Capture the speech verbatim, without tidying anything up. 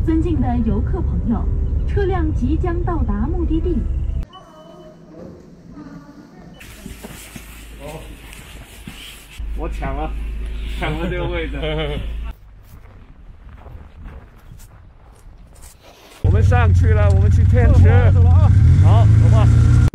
尊敬的游客朋友，车辆即将到达目的地。 哦，我抢了，抢了这个位置。我们上去了，我们去天池。好，走吧。